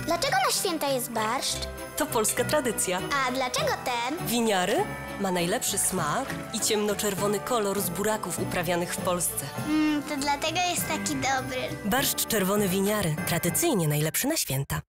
Dlaczego na święta jest barszcz? To polska tradycja. A dlaczego ten? Winiary ma najlepszy smak i ciemnoczerwony kolor z buraków uprawianych w Polsce. To dlatego jest taki dobry. Barszcz czerwony winiary, tradycyjnie najlepszy na święta.